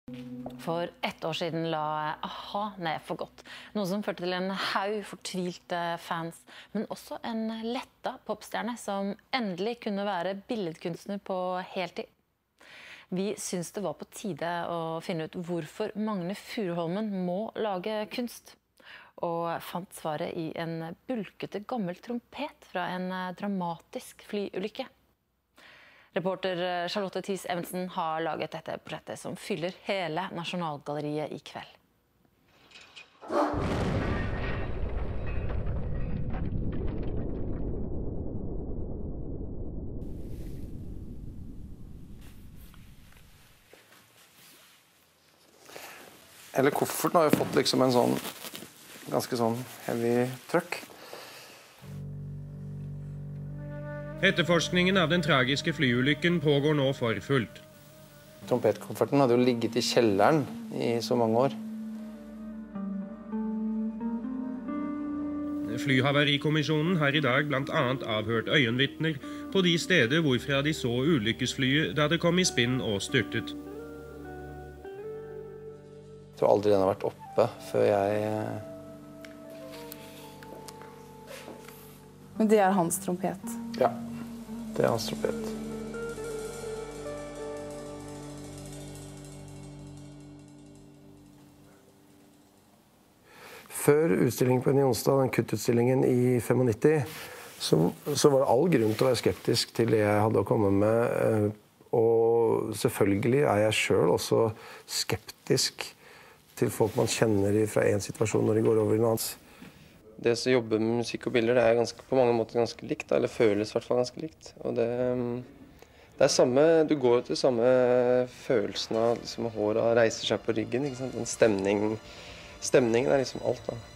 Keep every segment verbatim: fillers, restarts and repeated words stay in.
For ett år siden la a-ha ned for godt, noe som førte til en haug fortvilte fans, men også en letta popstjerne som endelig kunne være billedkunstner på heltid. Vi syns det var på tide å finne ut hvorfor Magne Furuholmen må lage kunst, og fant svaret i en bulkete gammel trompet fra en dramatisk flyulykke. Reporter Charlotte Thies Evensen har laget dette portrettet som fyller hele Nasjonalgalleriet i kveld. Eller kofferten har jo fått liksom en sånn ganske sånn heavy trøkk. Etterforskningen av den tragiske flyulykken pågår nå for fullt. Trompetkofferten hadde jo ligget i kjelleren i så mange år. Flyhavarikommisjonen har i dag blant annet avhørt øyenvitner på de steder hvorfra de så ulykkesflyet da det kom i spinn og styrtet. Jeg tror aldri den har vært oppe før jeg... Men det er hans trompet? Ja, det er hans trompet. Før utstillingen på Unionstad, den kuttutstillingen i nittifem, så, så var det all grunn til å være skeptisk til det jeg hadde å komme med. Og selvfølgelig er jeg selv også skeptisk til folk man kjenner fra en situasjon når de går over i en annen. Det som jobber med musikk og bilder, det er ganske, på mange måter ganske likt, eller føles i hvert fall ganske likt. Og det, det er samme, du går til samme følelsen av liksom, håret reiser seg på ryggen, ikke sant? Den stemning, stemningen er liksom alt da.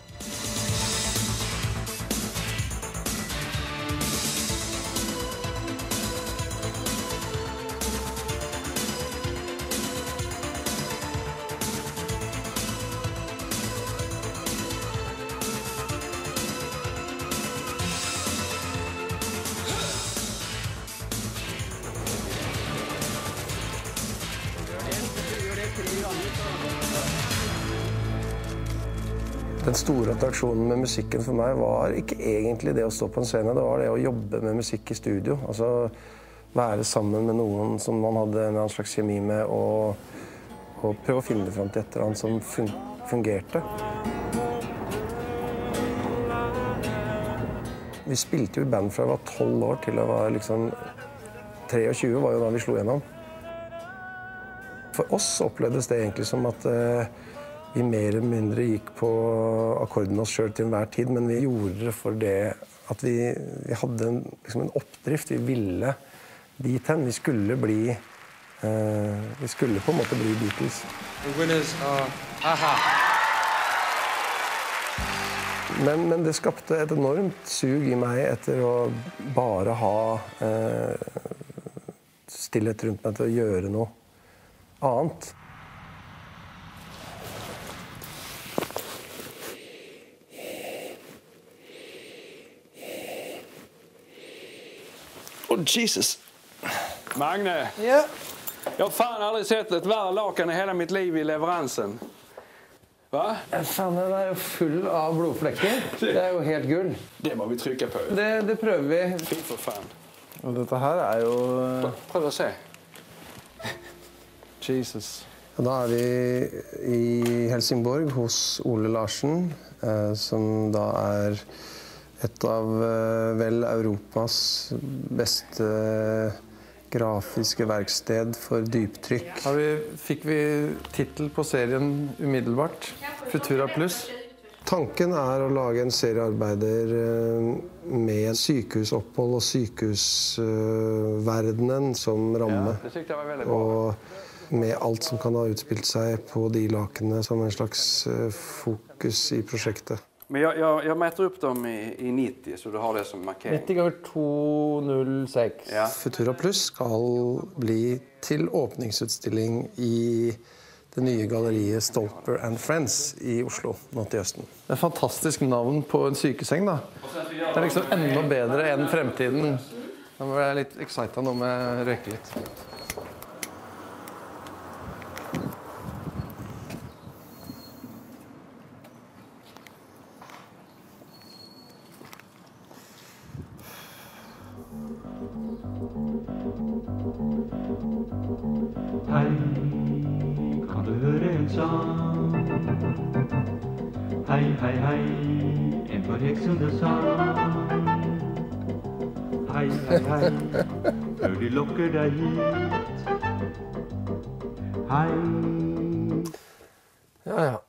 Den store attraksjonen med musikken for meg var ikke egentlig det å stå på en scene, det var det å jobbe med musikk i studio. Altså være sammen med noen som man hadde en slags kjemi med, og, og prøve å finne det frem til et eller annet som fun fungerte. Vi spilte jo i band fra jeg var tolv år til jeg var liksom treogtjue, var jo da vi slo gjennom. For oss opplevdes det egentlig som at uh, vi mer eller mindre gikk på akkorden oss selv til enhver tid, men vi gjorde det for det at vi, vi hadde en, liksom en oppdrift. Vi ville dit hen. Vi skulle bli, uh, vi skulle på en måte bli Beatles. The winners are a-ha. Men, men det skapte et enormt sug i meg etter å bare ha uh, stillhet rundt meg til å gjøre noe annet. Oh, Jesus. Magne, Ja. jag har fan aldrig sett ett värre lakan i hela mitt liv i leveransen. Va? Fan, den er jo full av blodflekker. Det er jo helt gull. Det må vi trycka på. Det, det prøver vi. Fy for fan. Og dette her er jo... Prøv å se. Jesus. Og da er vi i Helsingborg hos Ole Larsen, eh, som da er et av eh, vel Europas beste grafiske verksted for dyptrykk. Da vi, fikk vi titel på serien umiddelbart, Futura Plus. Tanken er å lage en serie arbeider eh, med sykehusopphold og sykehusverdenen eh, som ramme. Ja, det tyckte jeg var veldig bra. Og med alt som kan ha utspilt seg på de lakene som en slags eh, fokus i prosjektet. Men jag, jag, jag mäter upp dem i, i nittio, så du har det som markering. nittio ganger to null seks. Ja. Futura Plus skal bli til åpningsutstilling i det nye galleriet Stolper and Friends i Oslo, nå til høsten. Det er et fantastisk navn på en sykeseng, da. Det er liksom enda bedre enn fremtiden. Nå ble jeg litt excited nå med å røyke litt. Hei, kan du høre en sang? Hei, hei, hei, en forheksende sang. Hei, hei, hei, før de lokker deg hit. Hei. Ja, ja.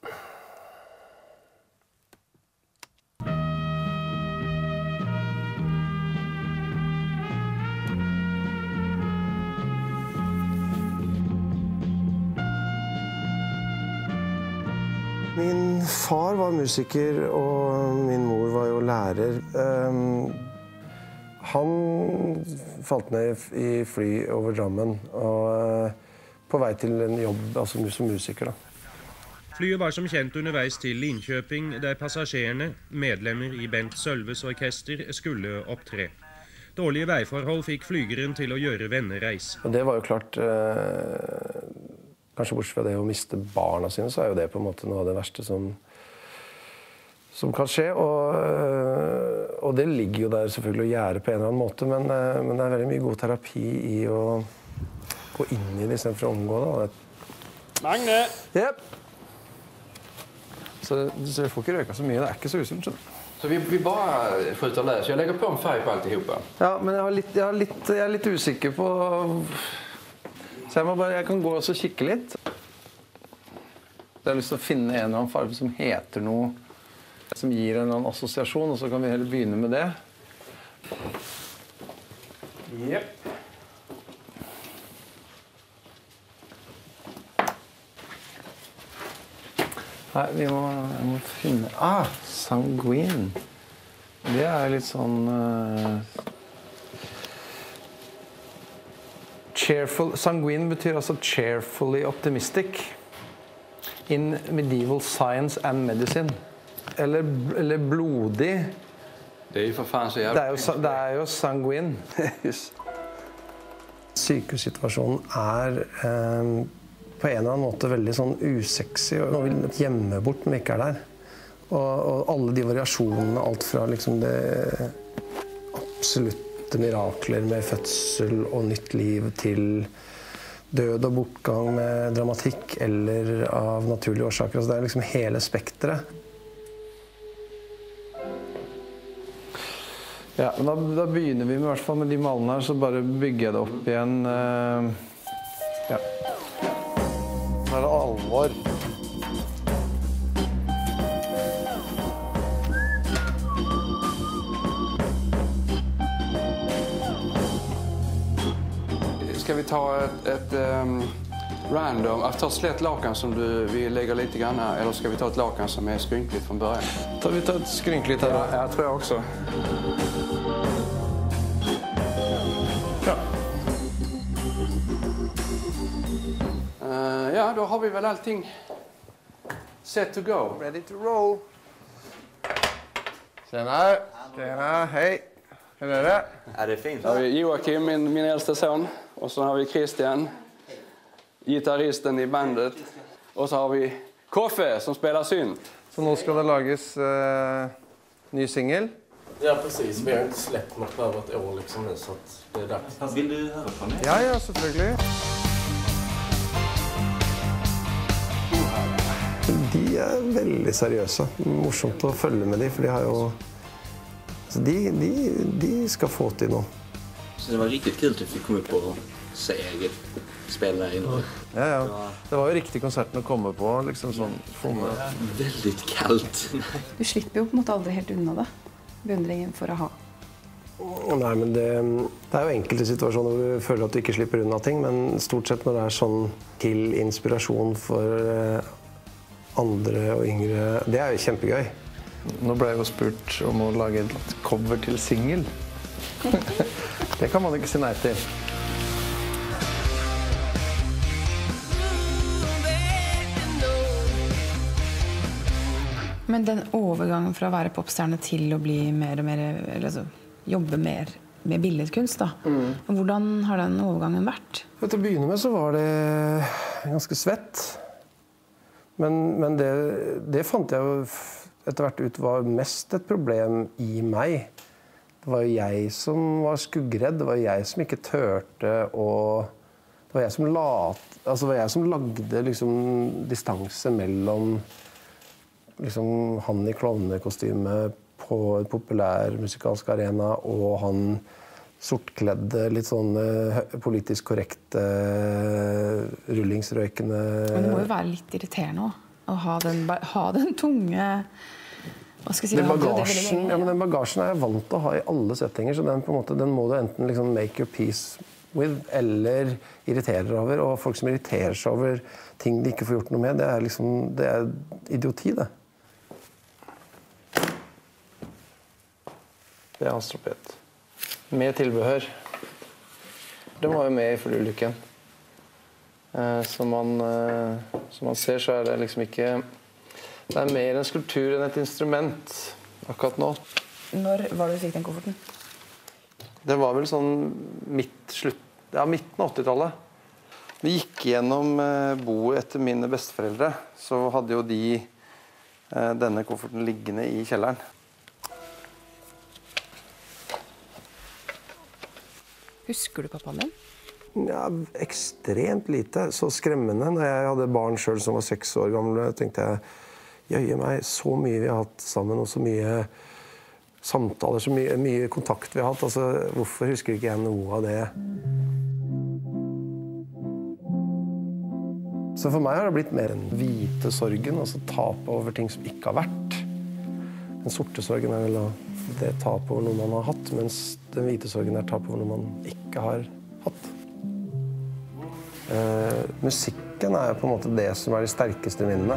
Min far var musiker, og min mor var jo lærer. Um, han falt ned i fly over Drammen, og uh, på vei til en jobb altså, som musiker. Da. Flyet var som kjent underveis til Linköping, der passasjerene, medlemmer i Bent Sølves orkester, skulle opptre. Dårlige veiforhold fikk flygeren til å gjøre vennereis. Og det var jo klart... Uh, Kanskje bortsett fra det å miste barna sine, så er jo det på en måte noe av det verste som, som kan skje. Og, og det ligger jo der selvfølgelig å gjøre på en eller annen måte, men, men det er veldig mye god terapi i å gå inn i det istedenfor å omgå det. Magne! Yep. Så, så jeg får ikke røyka så mye, det er ikke så usunt. Så vi, vi bare skjuter løs. Jeg legger på en färg på alltihopa. Ja, men jeg, har litt, jeg, har litt, jeg er litt usikker på... Så jeg, må bare, jeg kan gå og kikke litt. Jeg har lyst til å finne en eller annen farge som heter noe, som gir en eller annen assosiasjon, og så kan vi heller begynne med det. Yep. Nei, vi må, jeg må finne... Ah, sanguin. Det er litt sånn... Uh, cheerful, sanguin betyr altså cheerfully optimistic. In medieval science and medicine. Eller, eller blodig. Det er jo for faen så jævlig. Det er jo, det er jo sanguin. Sykehussituasjonen er eh, på en eller annen måte veldig sånn usexy. Nå vil vi gjemme bort når vi ikke er der. Og, og alle de variasjonene, alt fra liksom det absolutt mirakler med fødsel og nytt liv til død og bortgang med dramatikk eller av naturlige årsaker. Altså det er liksom hele spektret. Ja, men da, da begynner vi med, i hvert fall med de malene her, så bare bygger jeg det opp igjen. Ja. Nå er det alvor. Ska vi ta ett, ett um, random, ta ett slätt lakan som du vill lägga lite grann här, eller ska vi ta ett lakan som är skrynkligt från början? Ta, vi tar ett skrynkligt här. Ja, jag tror jag också. Ja. Uh, ja, då har vi väl allting set to go. Ready to roll. Tjena. Tjena, hej. Hur är det? Er det fint? Så har vi Joakim, min, min äldste son. Och så har vi Christian, gitarristen i bandet. Och så har vi Koffe som spelar synt. Så nå skal det lages uh, ny singel. Ja, precis. Vi har inte släppt något på över ett år liksom nu, så att det är dags. Vill du høre på meg? Ja, ja, selvfølgelig. De er veldig seriøse. Morsomt å følge med dem, for de har jo... Så de, de, de skal få til noe. Så det var riktigt kul att vi kom upp och se spela in. Ja, ja. Det var jo riktig konserten å komme på, liksom sånn. Väldigt kallt. Du slipper jo på en måte aldri helt unna det. Beundringen for å ha. Nei, men det, det er jo enkelte situasjoner hvor du føler at du ikke slipper unna ting, men stort sett når det er sånn til inspirasjon for andre og yngre, det er jo kjempegøy. Nå ble jeg jo spurt om å lage et cover til singel. Det kan man ikke si nei til. Men den overgangen fra å være popstjerne til å bli mer og mer, eller altså, jobbe mer med billedkunst da. Mm. Hvordan har den overgangen vært? Til å begynne med så var det ganske svett. Men, men det, det fant jeg jo etter hvert ut var mest et problem i meg. Det var jo jeg som var skuggredd. Det var jeg som ikke tørte å Det var jeg som, la, altså det var jeg som lagde liksom, distanse mellom liksom, han i klovnekostyme på en populær musikalsk arena og han sortkledde, litt sånn politisk korrekte, rullingsrøykende... Men det må jo være litt irriterende også, å ha den, ha den tunge... Hva skal jeg si? Den bagasjen, ja, men den bagasjen er jeg vant til å ha i alle settinger, så den, på en måte, den må du enten liksom make your peace with, eller irritere deg over. Og folk som irriterer seg over ting de ikke får gjort noe med, det er liksom, det er idioti, det. Det er hans trompet. Med tilbehør. Den var jo med i flyulykken. Eh, som, man, eh, som man ser, så er det liksom ikke... Det er mer en skulptur enn et instrument akkurat nå. Når var det du fikk den kofferten? Det var vel sånn midt, slutt, ja, midten av åttitallet. Vi gikk gjennom eh, boet etter mine besteforeldre. Så hadde jo de eh, denne kofferten liggende i kjelleren. Husker du pappaen din? Ja, ekstremt lite. Så skremmende. Når jeg hadde barn selv som var seks år gamle, tenkte jeg, jøye meg, så mye vi har hatt sammen, og så mye samtaler, så mye, mye kontakt vi har hatt. Altså, hvorfor husker ikke jeg noe av det? Så for meg har det blitt mer en hvite sorgen, altså tap over ting som ikke har vært. Den sorte sorgen er vel det tap over noe man har hatt, mens den hvite sorgen er tap over noe man ikke har hatt. Eh, musikken er på en måte det som er de sterkeste minnene.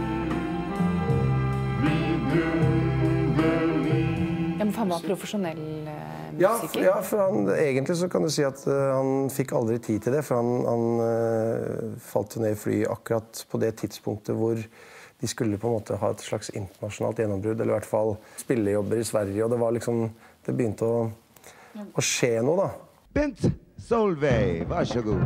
Ja, men han var profesjonell eh, ja, musiker. For, ja, for han, egentlig så kan du si at uh, han fikk aldri tid til det, for han, han uh, falt jo ned i fly akkurat på det tidspunktet hvor de skulle på en måte ha et slags internasjonalt gjennombrudd, eller i hvert fall spillejobber i Sverige, og det var liksom, det begynte å, å skje noe da. Bent Solveig, vær så god.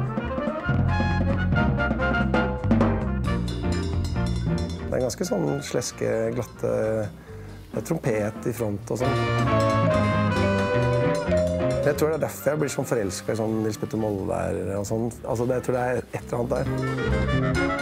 Det er ganske sånn sleske, glatte, det er trompet i front og sånn. Jeg tror det er derfor jeg blir sånn forelsket i sånn Nils Petter Molvær og sånn. Altså, det, jeg tror det er et eller annet der.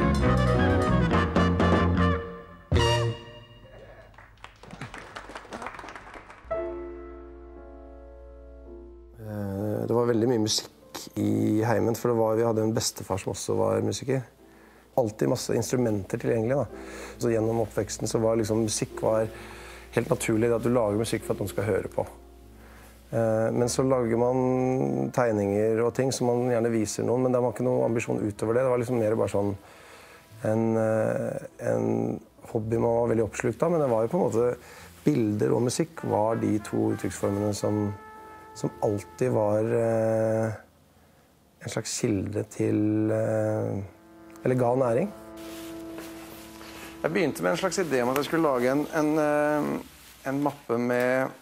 Det var veldig mye musikk i heimen, for det var, vi hadde en bestefar som også var musiker. Alltid masse instrumenter tilgjengelig. Da. Så gjennom oppveksten så var liksom, musikk var helt naturlig at du lager musikk for at noen skal høre på. Men så lager man tegninger og ting som man gjerne viser noen, men det var ikke noen ambisjon utover det. Det var liksom mer bare sånn en, en hobby man var veldig oppslukt av, men det var jo på en måte bilder og musikk var de to uttrykksformene som som alltid var eh, en slags kilde til eh, eller ga næring. Jeg begynte med en slags idé om at jeg skulle lage en, en, en mappe med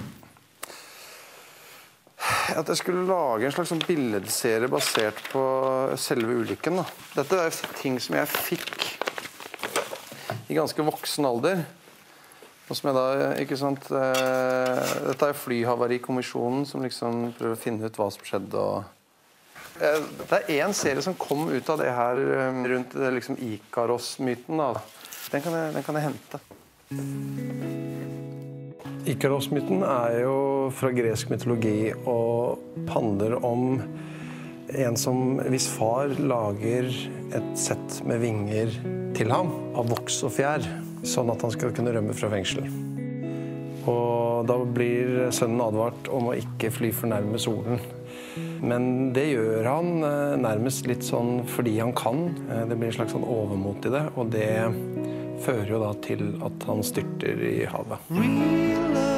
at jeg skulle lage en slags sånn billedserie basert på selve ulykken. Da. Dette er ting som jeg fikk i ganske voksen alder. Og som jeg da, ikke sant, eh, dette er Flyhavarikommisjonen som liksom prøver å finne ut hva som skjedde. Og, eh, det er en serie som kom ut av det her eh, rundt liksom Ikaros-myten. Da. Den kan jeg, den kan jeg hente. Ikaros-myten er jo fra gresk mytologi og handler om en som, hvis far lager et sett med vinger til ham av voks og fjær, sånn at han skal kunne rømme fra fengsel. Og da blir sønnen advart om å ikke fly for nærme solen. Men det gjør han nærmest litt sånn fordi han kan. Det blir en slags sånn overmot i det, og det fører jo da til at han styrter i havet.